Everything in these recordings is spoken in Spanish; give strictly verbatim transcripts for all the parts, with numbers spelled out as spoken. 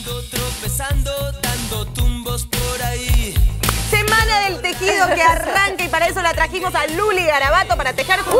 tropezando, dando tumbos por ahí. Semana del tejido que arranca y para eso la trajimos a Luli Garabato para tejer junto ¡Uh!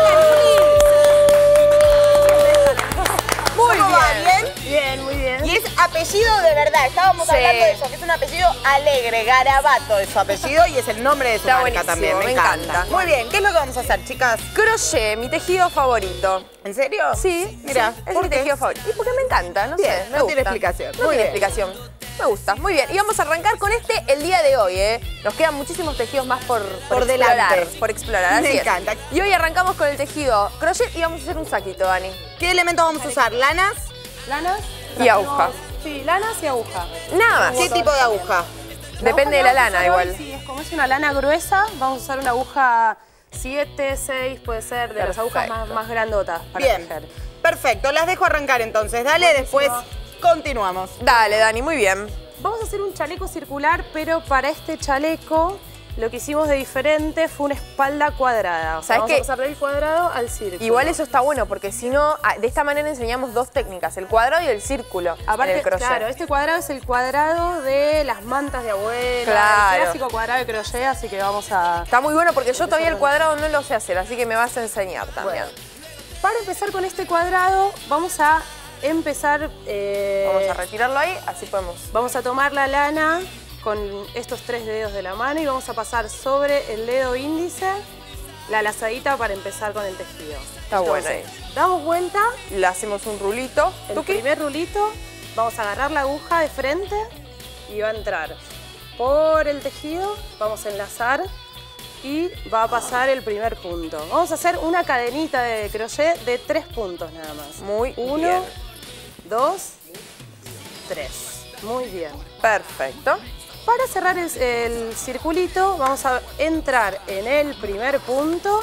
Muy bien. bien. Bien, muy bien. Y es apellido de verdad, estábamos Sí. hablando de eso, que es un apellido alegre, Garabato es su apellido y es el nombre de su Está marca buenísimo, también, me, me encanta. encanta. Muy bien, ¿qué es lo que vamos a hacer, chicas? Crochet, mi tejido favorito. ¿En serio? Sí, Mira, sí, es ¿por mi qué? tejido favorito. Y porque me encanta, no Bien, sé, me no gusta. tiene explicación. No Muy tiene bien. explicación. Me gusta, muy bien. Y vamos a arrancar con este el día de hoy, ¿eh? Nos quedan muchísimos tejidos más por, por, Por explorar, delante. por explorar, así Me es. encanta. Y hoy arrancamos con el tejido crochet y vamos a hacer un saquito, Dani. ¿Qué elementos vamos a usar? ¿Lanas? Lanas. Y aguja. Sí, lanas y aguja. Nada más. ¿Qué tipo de aguja? Depende de la lana igual. Sí, es como es una lana gruesa, vamos a usar una aguja siete, seis, puede ser, de las agujas más, Perfecto. más grandotas para Bien, tejer. perfecto, las dejo arrancar entonces, dale, Buenísimo. después continuamos. Dale, Dani, muy bien. Vamos a hacer un chaleco circular, pero para este chaleco lo que hicimos de diferente fue una espalda cuadrada. O sea, ¿Sabes vamos qué? a pasar del cuadrado al círculo. Igual eso está bueno porque si no, ah, de esta manera enseñamos dos técnicas, el cuadrado y el círculo Aparte, en el crochet. claro, este cuadrado es el cuadrado de las mantas de abuela, Claro. el clásico cuadrado de crochet, así que vamos a... Está muy bueno porque yo todavía el cuadrado no lo sé hacer, así que me vas a enseñar también. Bueno, para empezar con este cuadrado, vamos a empezar... eh, Vamos a retirarlo ahí, así podemos. Vamos a tomar la lana con estos tres dedos de la mano y vamos a pasar sobre el dedo índice la lazadita para empezar con el tejido. Está bueno ahí. Damos vuelta, Le hacemos un rulito. el Tuki. primer rulito, vamos a agarrar la aguja de frente y va a entrar por el tejido, vamos a enlazar y va a pasar el primer punto. Vamos a hacer una cadenita de crochet de tres puntos nada más. Muy Uno, bien. dos, tres. Muy bien. Perfecto. Para cerrar el, el circulito vamos a entrar en el primer punto.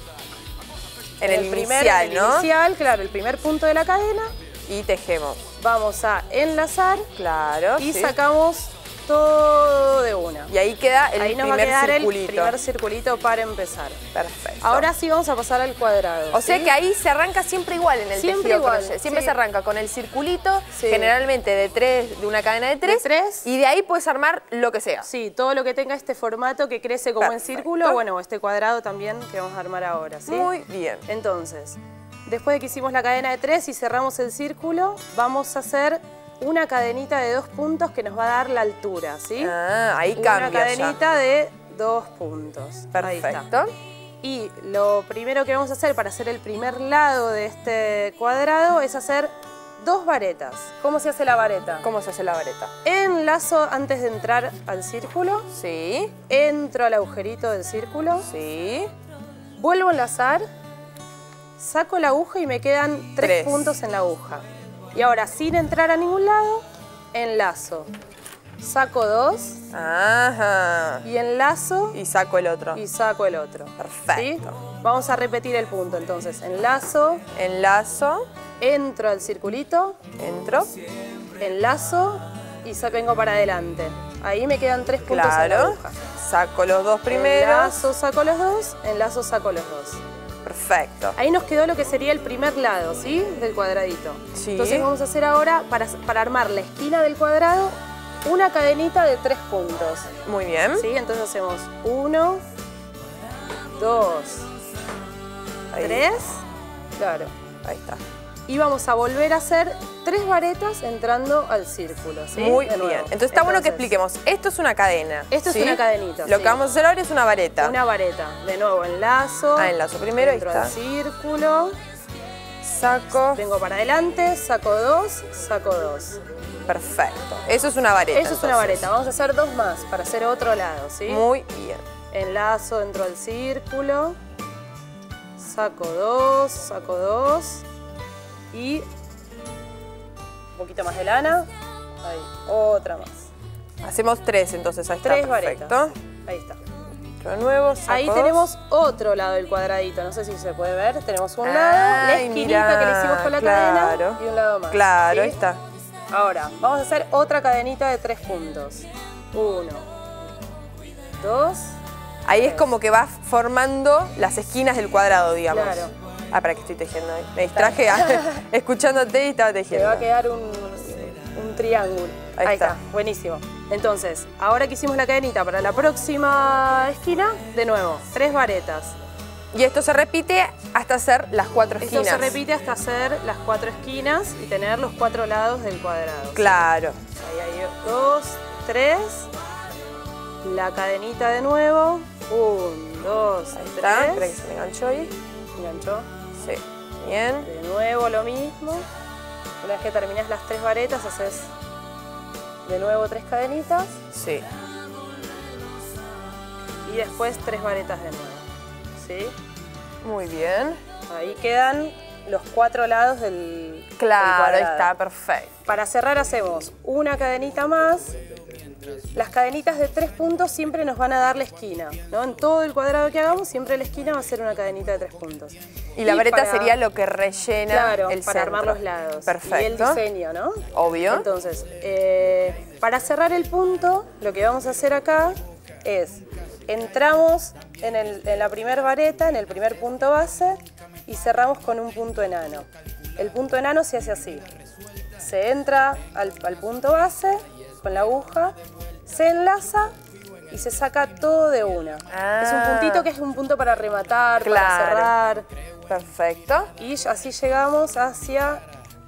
En el, primer, inicial, en el ¿no? inicial, claro, el primer punto de la cadena. Y tejemos. Vamos a enlazar Claro, y sí. sacamos todo de una. Y ahí queda el Ahí nos va a primer quedar circulito. el primer circulito para empezar. Perfecto. Ahora sí vamos a pasar al cuadrado. O sea ¿sí? que ahí se arranca siempre igual en el Siempre tejido igual, crochet. Siempre sí. se arranca con el circulito, Sí. generalmente de tres, de una cadena de tres. De tres. Y de ahí puedes armar lo que sea. Sí, todo lo que tenga este formato que crece como en Perfecto. círculo, bueno, este cuadrado también que vamos a armar ahora, ¿sí? Muy bien. Entonces, después de que hicimos la cadena de tres y cerramos el círculo, vamos a hacer una cadenita de dos puntos que nos va a dar la altura, ¿sí? Ah, ahí una cambia cadenita de dos puntos. Ahí está. Perfecto. Y lo primero que vamos a hacer para hacer el primer lado de este cuadrado es hacer dos varetas. ¿Cómo se hace la vareta? ¿Cómo se hace la vareta? Enlazo antes de entrar al círculo, Sí, entro al agujerito del círculo, sí. vuelvo a enlazar, saco la aguja y me quedan tres, Tres. puntos en la aguja. Y ahora, sin entrar a ningún lado, enlazo. Saco dos Ajá. y enlazo Y saco el otro. y saco el otro. Perfecto. ¿Sí? Vamos a repetir el punto entonces. Enlazo, Enlazo, entro al circulito, entro. enlazo y sa- vengo para adelante. Ahí me quedan tres puntos en la Claro. aguja. Saco los dos primeros. Enlazo, saco los dos, enlazo, saco los dos. Perfecto. Ahí nos quedó lo que sería el primer lado, ¿sí? Del cuadradito. Sí. Entonces vamos a hacer ahora, para, para armar la esquina del cuadrado, una cadenita de tres puntos. Muy bien. ¿Sí? Entonces hacemos uno, dos, Ahí. tres, claro. Ahí está. Y vamos a volver a hacer tres varetas entrando al círculo, ¿sí? Muy De nuevo. bien. Entonces está bueno que Entonces, expliquemos. Esto es una cadena. Esto es ¿sí? una cadenita, Lo sí. que vamos a hacer ahora es una vareta. Una vareta. De nuevo, enlazo. Ah, enlazo primero, ahí entro está. al círculo. Saco. Vengo para adelante, saco dos, saco dos. Perfecto. Eso es una vareta. Eso es una entonces. vareta. Vamos a hacer dos más para hacer otro lado, ¿sí? Muy bien. Enlazo dentro del círculo. Saco dos, saco dos. Y un poquito más de lana. Ahí, otra más. Hacemos tres, entonces ahí está. Tres Perfecto. varetas. Ahí está. Otro nuevo, saco Ahí dos. tenemos otro lado del cuadradito. No sé si se puede ver. Tenemos un Ay, lado, la esquinita mirá, que le hicimos con la claro. cadena y un lado más. Claro, ¿sí? ahí está. Ahora, vamos a hacer otra cadenita de tres puntos. Uno, dos, Ahí es tres. como que va formando las esquinas del cuadrado, digamos. Claro. Ah, para que estoy tejiendo ahí. Me distraje ah, escuchándote y estaba Te tejiendo. va a quedar un, un un triángulo. Ahí Ahí, está. está. Buenísimo. Entonces, ahora que hicimos la cadenita para la próxima esquina, de nuevo, tres varetas. Y esto se repite hasta hacer las cuatro Esto esquinas. se repite hasta hacer las cuatro esquinas y tener los cuatro lados del cuadrado. Claro. Ahí hay dos, tres. La cadenita de nuevo. Un, dos, Ahí está. tres. Espera que se me enganchó ahí. Enganchó. Sí. Bien. De nuevo lo mismo. Una vez que terminás las tres varetas, haces de nuevo tres cadenitas Sí. y después tres varetas de nuevo. ¿Sí? Muy bien. Ahí quedan los cuatro lados del, del Claro, ahí cuadrado. está, perfecto. Para cerrar hacemos una cadenita más. Las cadenitas de tres puntos siempre nos van a dar la esquina, ¿no? En todo el cuadrado que hagamos, siempre la esquina va a ser una cadenita de tres puntos. Y la vareta para- sería lo que rellena Claro, el para centro. armar los lados. Perfecto. Y el diseño, ¿no? Obvio. Entonces, eh, para cerrar el punto, lo que vamos a hacer acá es, entramos en, el- en la primera vareta, en el primer punto base, y cerramos con un punto enano. El punto enano se hace así. Se entra al, al punto base con la aguja, se enlaza y se saca todo de una. Ah. Es un puntito que es un punto para rematar, Claro. para cerrar. Perfecto. Y así llegamos hacia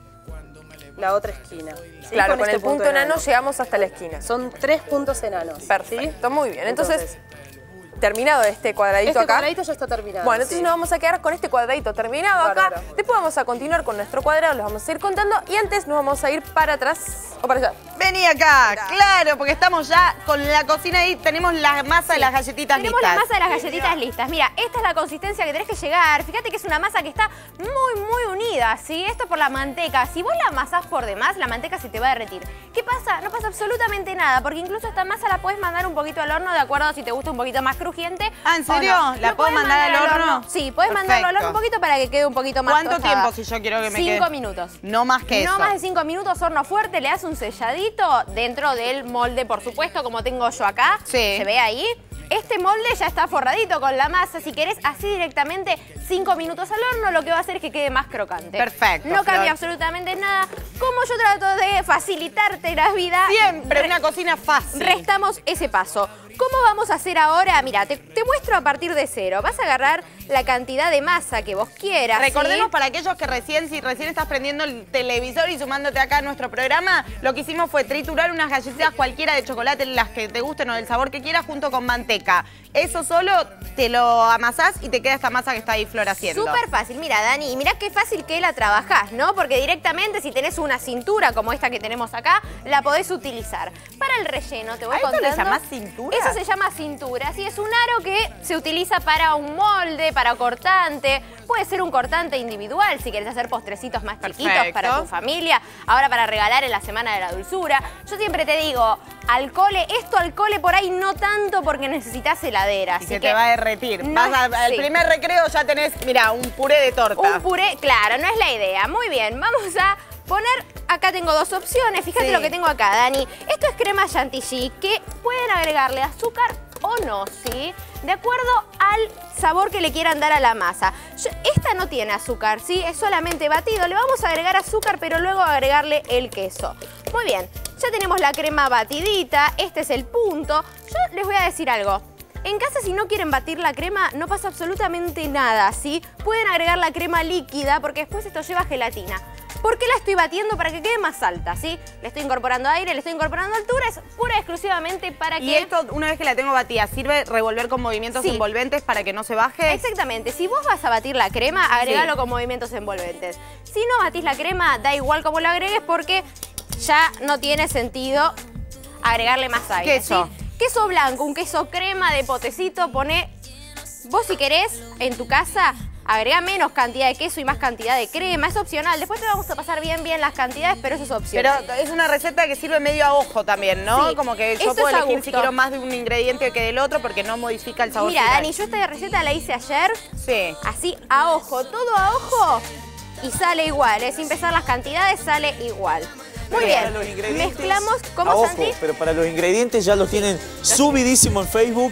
la otra esquina. ¿sí? Claro, con, este el punto enano llegamos hasta la esquina. Son tres puntos enanos. ¿sí? Perfecto, muy bien. Entonces, terminado este cuadradito este acá. cuadradito ya está terminado. Bueno, entonces sí. nos vamos a quedar con este cuadradito terminado acá. Bárbaro. Después vamos a continuar con nuestro cuadrado, los vamos a ir contando. Y antes nos vamos a ir para atrás o para allá. Vení acá, claro, porque estamos ya con la cocina ahí, tenemos la masa de las galletitas Tenemos listas. la masa de las galletitas listas. Mira, esta es la consistencia que tenés que llegar. Fíjate que es una masa que está muy, muy unida, ¿sí? Esto por la manteca. Si vos la amasás por demás, la manteca se te va a derretir. ¿Qué pasa? No pasa absolutamente nada, porque incluso esta masa la podés mandar un poquito al horno, de acuerdo a si te gusta un poquito más crujiente. Ah, ¿en o serio? no. ¿La Lo puedo podés mandar al horno? Sí, podés mandarlo al horno un Perfecto. poquito para que quede un poquito más ¿Cuánto tostada. tiempo si yo quiero que me quede? Cinco minutos. No más que eso. No más de cinco minutos, horno fuerte, le das un selladito dentro del molde, por supuesto, como tengo yo acá. Sí. ¿Se ve ahí? Este molde ya está forradito con la masa. Si querés, así directamente, cinco minutos al horno, lo que va a hacer es que quede más crocante. Perfecto, No cambia Flor. absolutamente nada. Como yo trato de facilitarte la vida, Siempre re- una cocina fácil. restamos ese paso. ¿Cómo vamos a hacer ahora? Mira, te, te muestro a partir de cero. Vas a agarrar la cantidad de masa que vos quieras. ¿sí? Recordemos para aquellos que recién, si recién estás prendiendo el televisor y sumándote acá a nuestro programa, lo que hicimos fue triturar unas galletitas cualquiera de chocolate, las que te gusten o del sabor que quieras, junto con manteca. Eso solo te lo amasás y te queda esta masa que está ahí Flor haciendo. Súper fácil. Mira, Dani, mirá qué fácil que la trabajás, ¿no? Porque directamente si tenés una cintura como esta que tenemos acá, la podés utilizar. Para el relleno, te voy ¿A esto contando. le llamás cintura? Eso se llama cintura. Sí, es un aro que se utiliza para un molde, para cortante. Puede ser un cortante individual si querés hacer postrecitos más chiquitos Perfecto. para tu familia. Ahora para regalar en la Semana de la Dulzura. Yo siempre te digo, al cole, esto al cole por ahí no tanto porque necesitas heladera. Y así se que te va a derretir. no Vas al, al sí. primer recreo, ya tenés, mira, un puré de torta. Un puré, claro, no es la idea. Muy bien, vamos a poner, acá tengo dos opciones, fíjate Sí. lo que tengo acá, Dani. Esto es crema chantilly, que pueden agregarle azúcar o no, ¿sí? De acuerdo al sabor que le quieran dar a la masa. Yo- esta no tiene azúcar, ¿sí? Es solamente batido. Le vamos a agregar azúcar, pero luego agregarle el queso. Muy bien, ya tenemos la crema batidita, este es el punto. Yo les voy a decir algo. En casa, si no quieren batir la crema, no pasa absolutamente nada, ¿sí? Pueden agregar la crema líquida porque después esto lleva gelatina. ¿Por qué la estoy batiendo? Para que quede más alta, ¿sí? Le estoy incorporando aire, le estoy incorporando altura, es pura y exclusivamente para Y que... esto, una vez que la tengo batida, ¿sirve revolver con movimientos Sí. envolventes para que no se baje? Exactamente, si vos vas a batir la crema, agregalo Sí. con movimientos envolventes. Si no batís la crema, da igual cómo la agregues porque ya no tiene sentido agregarle más aire. Queso. ¿sí? Queso blanco, un queso crema de potecito, poné... Vos si querés, en tu casa, agrega menos cantidad de queso y más cantidad de crema. Es opcional. Después te vamos a pasar bien bien las cantidades, pero eso es Pero opcional. es una receta que sirve medio a ojo también, ¿no? Sí. Como que yo Esto puedo es a elegir gusto. si quiero más de un ingrediente que del otro porque no modifica el sabor Mira, final. Dani, yo esta receta la hice ayer, Sí. así a ojo, todo a ojo, y sale igual, ¿eh? Sin pesar las cantidades, sale igual. Muy Pero para bien, los ingredientes, mezclamos, a ¿cómo, ojo, Santi? pero para los ingredientes ya los tienen subidísimo en Facebook.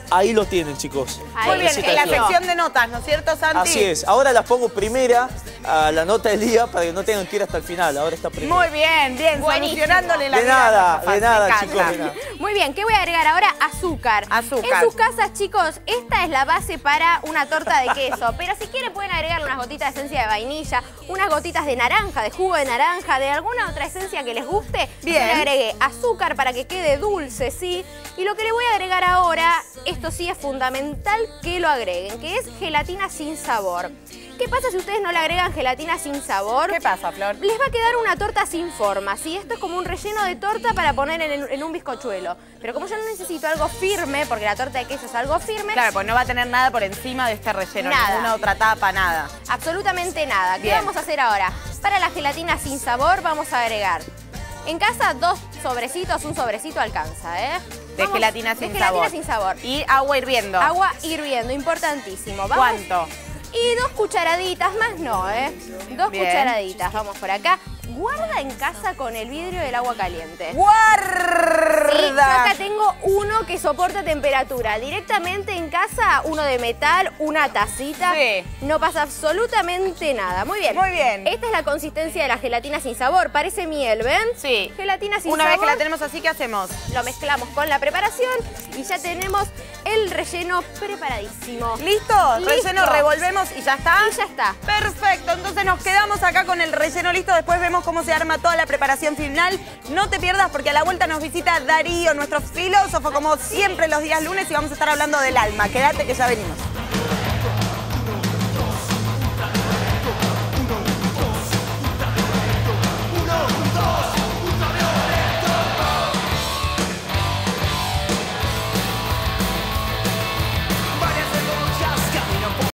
ahí lo tienen, chicos. Ahí. Muy bien, Receta en la de flan. sección de notas, ¿no es cierto, Santi? Así es. Ahora las pongo primera a la nota del día para que no tengan que ir hasta el final. Ahora está primera. Muy bien, bien, Buenísimo. solucionándole la De vida a nada, nuestros de fans, nada, me encanta. chicos, de nada. Muy bien, ¿qué voy a agregar ahora? Azúcar. Azúcar. En sus casas, chicos, esta es la base para una torta de queso. Pero si quieren pueden agregarle unas gotitas de esencia de vainilla, unas gotitas de naranja, de jugo de naranja, de alguna otra esencia que les guste. Bien. Le agregué azúcar para que quede dulce, ¿sí? Y lo que le voy a agregar ahora, esto sí es fundamental que lo agreguen, que es gelatina sin sabor. ¿Qué pasa si ustedes no le agregan gelatina sin sabor? ¿Qué pasa, Flor? Les va a quedar una torta sin forma, ¿sí? Esto es como un relleno de torta para poner en, en un bizcochuelo. Pero como yo no necesito algo firme, porque la torta de queso es algo firme, Claro, pues no va a tener nada por encima de este relleno, Nada. ninguna otra tapa, nada. absolutamente nada. ¿Qué Bien. vamos a hacer ahora? Para la gelatina sin sabor vamos a agregar en casa dos sobrecitos, un sobrecito alcanza, ¿eh? De Vamos- gelatina sin de sabor. gelatina sin sabor. Y agua hirviendo. Agua hirviendo, importantísimo. Vamos- ¿Cuánto? Y dos cucharaditas, más no, ¿eh? Dos Bien. cucharaditas, vamos por acá. Guarda en casa con el vidrio del agua caliente. ¡Guarda! Sí, yo acá tengo uno que soporta temperatura. Directamente en casa, uno de metal, una tacita. Sí. No pasa absolutamente nada. Muy bien. Muy bien. Esta es la consistencia de la gelatina sin sabor. Parece miel, ¿ven? Sí. Gelatina sin Una sabor. vez que la tenemos así, ¿qué hacemos? Lo mezclamos con la preparación y ya tenemos el relleno preparadísimo. ¿Listo? Listo. Relleno, revolvemos y ya está. Y ya está. Perfecto, entonces nos quedamos acá con el relleno listo. Después vemos cómo se arma toda la preparación final. No te pierdas porque a la vuelta nos visita Darío, nuestro filósofo, como siempre los días lunes, y vamos a estar hablando del alma. Quédate que ya venimos.